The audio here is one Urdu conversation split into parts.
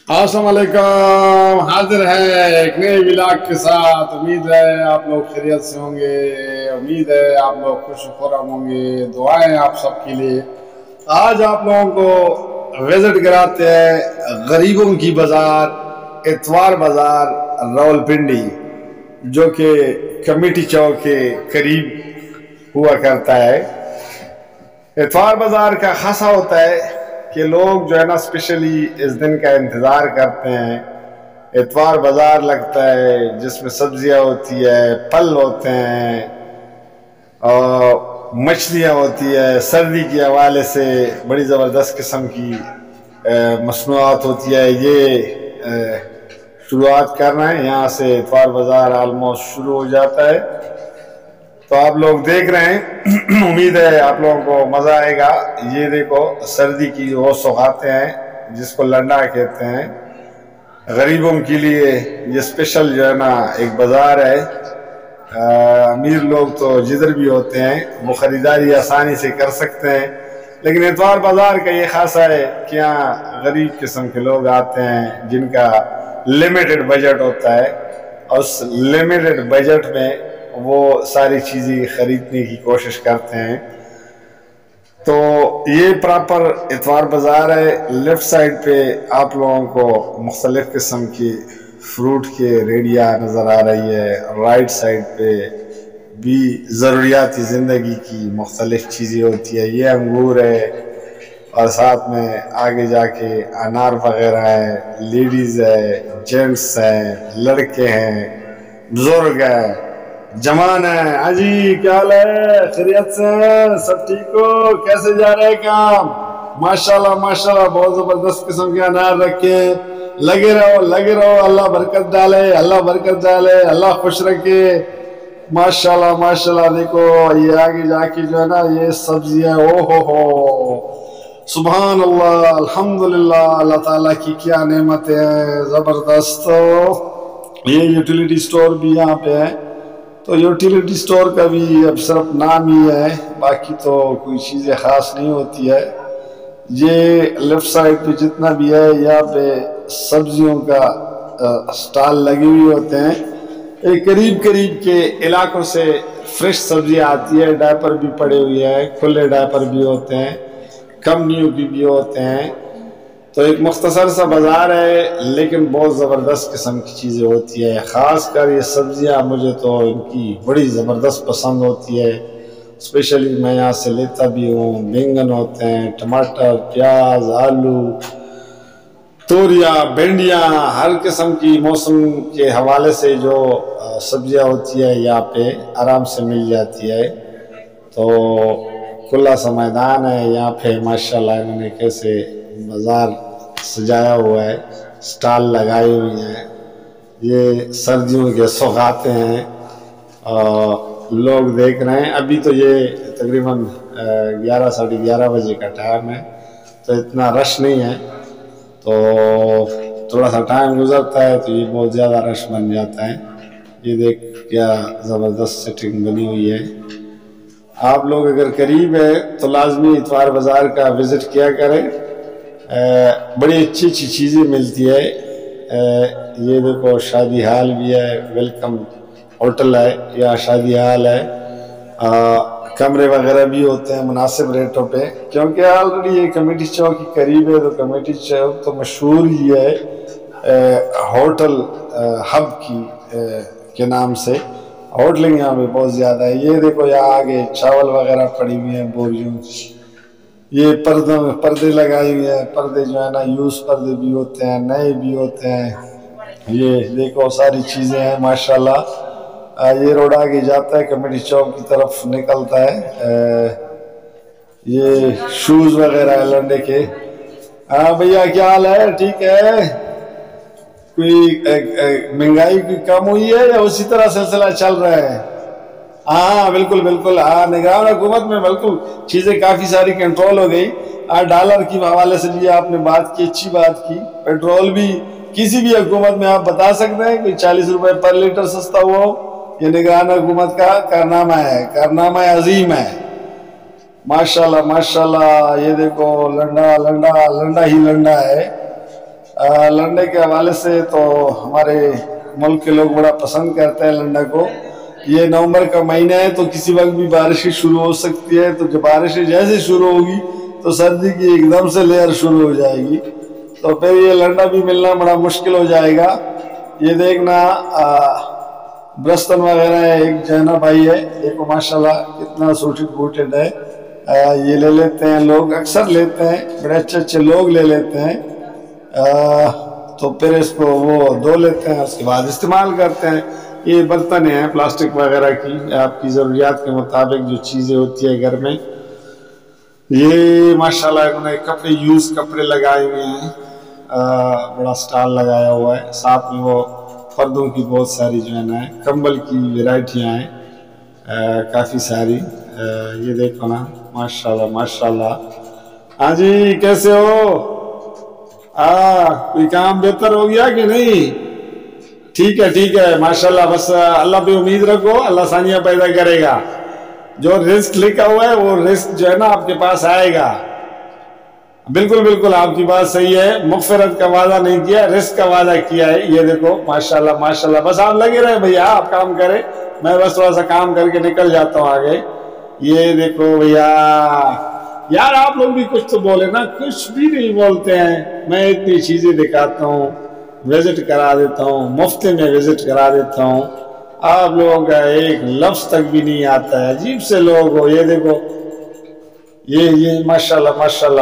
अस्सलाम वालेकुम। हाजिर है एक नए व्लॉग के साथ। उम्मीद है आप लोग खैरियत से होंगे, उम्मीद है आप लोग खुश खुर्रम होंगे। दुआएं आप सबके लिए। आज आप लोगों को विजिट कराते हैं गरीबों की बाजार इतवार बाजार रावलपिंडी, जो कि कमेटी चौक के करीब हुआ करता है। इतवार बाजार का खासा होता है कि लोग जो है ना स्पेशली इस दिन का इंतज़ार करते हैं। इतवार बाजार लगता है जिसमें सब्जियां होती है, फल होते हैं और मछलियां होती है। सर्दी के हवाले से बड़ी ज़बरदस्त किस्म की मसनूआत होती है। ये शुरुआत कर रहे हैं, यहाँ से इतवार बाजार आलमोस्ट शुरू हो जाता है। तो आप लोग देख रहे हैं, उम्मीद है आप लोगों को मज़ा आएगा। ये देखो सर्दी की वो सौगातें हैं जिसको लंडा कहते हैं। गरीबों के लिए ये स्पेशल जो है ना एक बाज़ार है। अमीर लोग तो जिधर भी होते हैं वो ख़रीदारी आसानी से कर सकते हैं, लेकिन इतवार बाज़ार का ये खासा है कि यहाँ गरीब किस्म के लोग आते हैं जिनका लिमिटेड बजट होता है, और उस लिमिटेड बजट में वो सारी चीज़ें ख़रीदने की कोशिश करते हैं। तो ये प्रॉपर इतवार बाज़ार है। लेफ़्ट साइड पे आप लोगों को मुख्तलिफ़ किस्म की फ्रूट के रेडिया नज़र आ रही है। राइट साइड पे भी ज़रूरियाती ज़िंदगी की मुख्तलिफ़ चीज़ें होती है। ये अंगूर है और साथ में आगे जाके अनार वगैरह है। लेडीज़ है, जेंट्स हैं, लड़के हैं, बुजुर्ग हैं, जवान है। अजी क्या हाल है? खैरियत से सब ठीक हो? कैसे जा रहे हैं काम? माशाल्लाह माशाल्लाह, बहुत जबरदस्त किस्म के अनार रखे। लगे रहो, अल्लाह बरकत डाले, अल्लाह बरकत डाले, अल्लाह खुश रखे। माशाल्लाह माशाल्लाह। देखो ये आगे जाके जो है ना ये सब्जियां, ओ हो सुभान अल्लाह, अल्हम्दुलिल्लाह, अल्लाह ताला की क्या नेमत है, जबरदस्त। ये यूटिलिटी स्टोर भी यहाँ पे है। तो यूटिलिटी स्टोर का भी अब सिर्फ नाम ही है, बाकी तो कोई चीज़ें ख़ास नहीं होती है। ये लेफ़्ट साइड पे जितना भी है यहाँ पे सब्जियों का स्टॉल लगे हुए होते हैं। एक करीब करीब के इलाकों से फ्रेश सब्जियाँ आती है। डायपर भी पड़े हुए हैं, खुले डायपर भी होते हैं, कंपनियों की भी होते हैं। तो एक मुख्तसर सा बाज़ार है, लेकिन बहुत ज़बरदस्त किस्म की चीज़ें होती है। ख़ास कर ये सब्ज़ियाँ मुझे तो इनकी बड़ी ज़बरदस्त पसंद होती है। स्पेशली मैं यहाँ से लेता भी हूँ। बैंगन होते हैं, टमाटर, प्याज, आलू, तोरियाँ, भिंडियाँ, हर किस्म की मौसम के हवाले से जो सब्ज़ियाँ होती है यहाँ पे आराम से मिल जाती है। तो खुला सा मैदान है यहाँ पे। माशाल्लाह इन्होंने कैसे बाज़ार सजाया हुआ है, स्टॉल लगाए हुए हैं। ये सर्दियों के सौगातें हैं और लोग देख रहे हैं। अभी तो ये तकरीबन 11 साढ़े 11 बजे का टाइम है, तो इतना रश नहीं है। तो थोड़ा सा टाइम गुजरता है तो ये बहुत ज़्यादा रश बन जाता है। ये देख क्या ज़बरदस्त सेटिंग बनी हुई है। आप लोग अगर करीब है तो लाजमी इतवार बाज़ार का विज़िट किया करें। बड़ी अच्छी अच्छी चीज़ें मिलती है। ये देखो शादी हाल भी है, वेलकम होटल है या शादी हाल है। कमरे वगैरह भी होते हैं मुनासिब रेटों पे, क्योंकि ऑलरेडी ये कमेटी चौक के करीब है। तो कमेटी चौक तो मशहूर ही है होटल हब की के नाम से। होटलिंग यहाँ पे बहुत ज़्यादा है। ये देखो यहाँ आगे चावल वगैरह पड़ी हुई हैं बोरियों। ये पर्दों में पर्दे लगाए हुए हैं। पर्दे जो है ना यूज़ पर्दे भी होते हैं, नए भी होते हैं। ये देखो सारी चीज़ें हैं माशाल्लाह। ये रोड आगे जाता है, कमेटी चौक की तरफ निकलता है। ये शूज़ वगैरह है लंडे के। हाँ भैया क्या हाल है? ठीक है? कोई महंगाई की कम हुई है या उसी तरह सिलसिला चल रहा है? हाँ बिल्कुल बिल्कुल। हाँ निगरान हुकूमत में बिल्कुल चीज़ें काफ़ी सारी कंट्रोल हो गई। डॉलर की हवाले से भी आपने बात की, अच्छी बात की। पेट्रोल भी किसी भी हुकूमत में आप बता सकते हैं कि 40 रुपए पर लीटर सस्ता हुआ हो। ये निगरान हुकूमत का कारनामा है, कारनामा अजीम है। माशाल्लाह माशाल्लाह। ये देखो लंडा लंडा लंडा ही लंडा है। لنڈے کے حوالے سے تو ہمارے ملک کے لوگ بڑا پسند کرتے ہیں لنڈا کو. یہ نومبر کا مہینہ ہے تو کسی وقت بھی بارشیں شروع ہو سکتی ہے. تو جب بارشیں جیسے شروع ہوگی تو سردی کی ایک دم سے لہر شروع ہو جائے گی. تو پھر یہ لنڈا بھی ملنا بڑا مشکل ہو جائے گا. یہ دیکھنا برستن وغیرہ ہے، ایک جینا بھائی ہے، دیکھو ماشاءاللہ کتنا سوٹڈ بوٹڈ ہے. یہ لے لیتے ہیں لوگ، اکثر لیتے ہیں، بڑے اچھے اچھے لوگ لے لیتے ہیں. تو پھر اس کو وہ دھو لیتے ہیں، اس کے بعد استعمال کرتے ہیں. یہ برتن ہیں پلاسٹک وغیرہ کی، آپ کی ضروریات کے مطابق جو چیزیں ہوتی ہے گھر میں. یہ ماشاءاللہ انہوں نے کپڑے یوز کپڑے لگائے ہوئے ہیں، بڑا سٹال لگایا ہوا ہے. ساتھ میں وہ پردوں کی بہت ساری جو ہے نا کمبل کی ویرائٹیاں ہیں کافی ساری. یہ دیکھو نا ماشاءاللہ ماشاءاللہ. ہاں جی کیسے ہو؟ کوئی کام بہتر ہو گیا کہ نہیں؟ ٹھیک ہے ٹھیک ہے ماشاءاللہ. بس اللہ پہ امید رکھو، اللہ ثانیہ پیدا کرے گا. جو رزق لکھا ہوا ہے وہ رزق جو ہے نا آپ کے پاس آئے گا. بالکل بالکل آپ کی بات صحیح ہے. مغفرت کا وعدہ نہیں کیا، رزق کا وعدہ کیا ہے. یہ دیکھو ماشاءاللہ ماشاءاللہ. بس آپ لگے رہے بھیا، آپ کام کریں، میں بس تھوڑا سا کام کر کے نکل جاتا ہوں آگے. یہ دیکھو بھیا، یار آپ لوگ بھی کچھ تو بولے نا. کچھ بھی نہیں بولتے ہیں. میں اتنی چیزیں دکھاتا ہوں، وزٹ کرا دیتا ہوں، مفت میں وزٹ کرا دیتا ہوں، آپ لوگوں کا ایک لفظ تک بھی نہیں آتا ہے. عجیب سے لوگ ہو. یہ دیکھو یہ ماشاءاللہ ماشاءاللہ.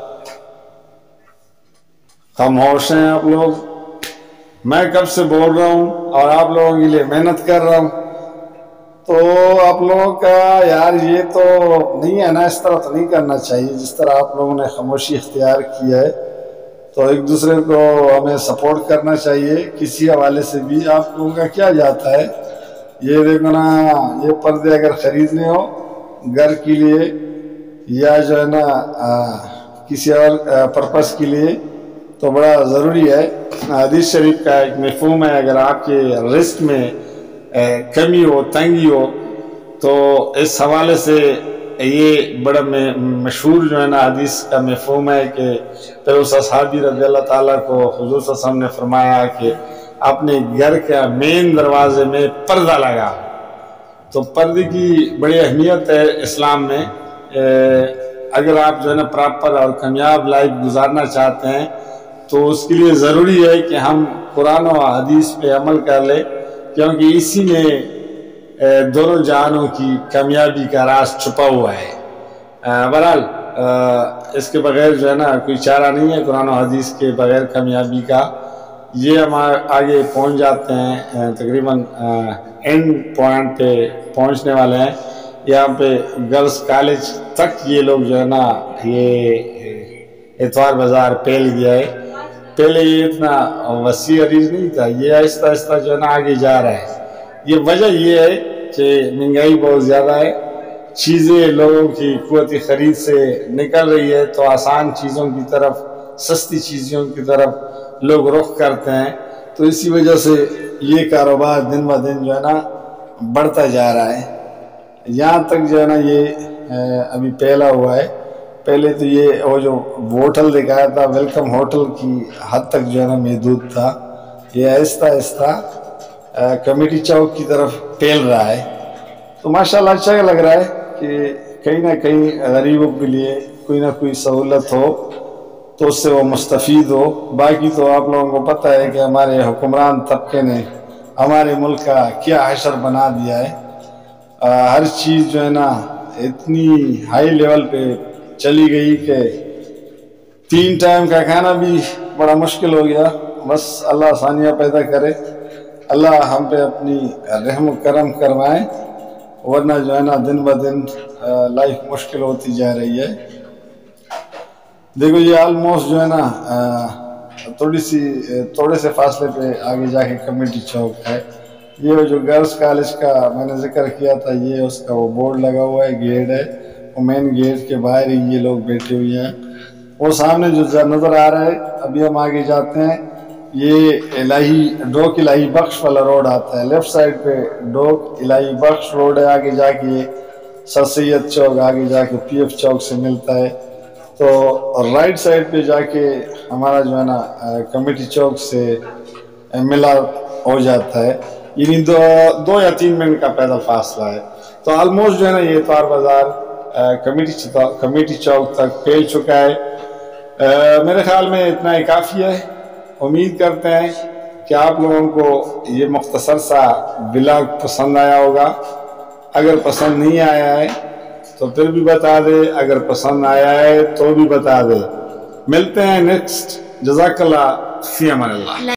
خاموش ہیں آپ لوگ. میں کب سے بول رہا ہوں اور آپ لوگوں کے لیے محنت کر رہا ہوں. تو آپ لوگوں کا یار یہ تو نہیں ہے نا، اس طرح تو نہیں کرنا چاہیے جس طرح آپ لوگوں نے خاموشی اختیار کی ہے. تو ایک دوسرے کو ہمیں سپورٹ کرنا چاہیے کسی حوالے سے بھی. آپ لوگوں کا کیا جاتا ہے؟ یہ دیکھو نا، یہ پردے اگر خریدنے ہو گھر کے لیے یا جو ہے نا کسی اور پرپس کے لیے تو بڑا ضروری ہے. حدیث شریف کا ایک مفہوم ہے، اگر آپ کے رزق میں کمی ہو، تنگی ہو، تو اس حوالے سے یہ بڑا مشہور جو ہے نا حدیث کا مفہوم ہے کہ پھر اس صحابی رضی اللہ تعالیٰ کو حضور صلی اللہ علیہ وسلم نے فرمایا کہ اپنے گھر کا مین دروازے میں پردہ لگا. تو پردے کی بڑی اہمیت ہے اسلام میں. اگر آپ جو ہے نا پراپر اور کامیاب لائف گزارنا چاہتے ہیں تو اس کے لیے ضروری ہے کہ ہم قرآن و حدیث پہ عمل کر لیں، کیونکہ اسی میں دونوں جہانوں کی کامیابی کا راز چھپا ہوا ہے. بہرحال اس کے بغیر جو ہے نا کوئی چارہ نہیں ہے قرآن و حدیث کے بغیر کامیابی کا. یہ ہم آگے پہنچ جاتے ہیں، تقریباً اینڈ پوائنٹ پہ پہنچنے والے ہیں. یہاں پہ گرلز کالج تک یہ لوگ جو ہے نا یہ اتوار بازار پھیل گیا ہے. پہلے یہ اتنا وسیع عریض نہیں تھا، یہ آہستہ آہستہ جو ہے نا آگے جا رہا ہے. یہ وجہ یہ ہے کہ مہنگائی بہت زیادہ ہے، چیزیں لوگوں کی قوت خرید سے نکل رہی ہے، تو آسان چیزوں کی طرف، سستی چیزوں کی طرف لوگ رخ کرتے ہیں. تو اسی وجہ سے یہ کاروبار دن بہ دن جو ہے نا بڑھتا جا رہا ہے. یہاں تک جو ہے نا یہ ابھی پھیلا ہوا ہے. پہلے تو یہ وہ جو ہوٹل دکھایا تھا ویلکم ہوٹل کی حد تک جو ہے نا محدود تھا. یہ آہستہ آہستہ کمیٹی چوک کی طرف پھیل رہا ہے. تو ماشاءاللہ اچھا لگ رہا ہے کہ کہیں نہ کہیں غریبوں کے لیے کوئی نہ کوئی سہولت ہو تو اس سے وہ مستفید ہو. باقی تو آپ لوگوں کو پتہ ہے کہ ہمارے حکمران طبقے نے ہمارے ملک کا کیا حشر بنا دیا ہے. ہر چیز جو ہے نا اتنی ہائی لیول پہ چلی گئی کہ 3 ٹائم کا کھانا بھی بڑا مشکل ہو گیا. بس اللہ ثانیہ پیدا کرے، اللہ ہم پہ اپنی رحم و کرم کروائیں، ورنہ جو ہے نا دن بہ دن لائف مشکل ہوتی جا رہی ہے. دیکھو یہ آلموسٹ جو ہے نا تھوڑے سے فاصلے پہ آگے جا کے کمیٹی چوک ہے. یہ جو گرلز کالج کا میں نے ذکر کیا تھا، یہ اس کا وہ بورڈ لگا ہوا ہے، گیٹ ہے. وہ مین گیٹ کے باہر ہی یہ لوگ بیٹھے ہوئے ہیں. وہ سامنے جو نظر آ رہا ہے، ابھی ہم آگے جاتے ہیں، یہ ڈوک الہی بخش والا روڈ آتا ہے. لیفٹ سائڈ پہ ڈوک الہی بخش روڈ ہے. آگے جا کے سر سید چوک، آگے جا کے پی ایف چوک سے ملتا ہے. تو رائٹ سائڈ پہ جا کے ہمارا جو ہے نا کمیٹی چوک سے ملا ہو جاتا ہے، یعنی 2 یا 3 منٹ کا پیدل فاصلہ ہے. تو آلموسٹ جو ہے نا یہ اتوار بازار کمیٹی چوک تک پھیل چکا ہے. میرے خیال میں اتنا ہی کافی ہے. امید کرتے ہیں کہ آپ لوگوں کو یہ مختصر سا ولاگ پسند آیا ہوگا. اگر پسند نہیں آیا ہے تو پھر بھی بتا دے، اگر پسند آیا ہے تو بھی بتا دے. ملتے ہیں نیکسٹ. جزاک اللہ، فی امان اللہ.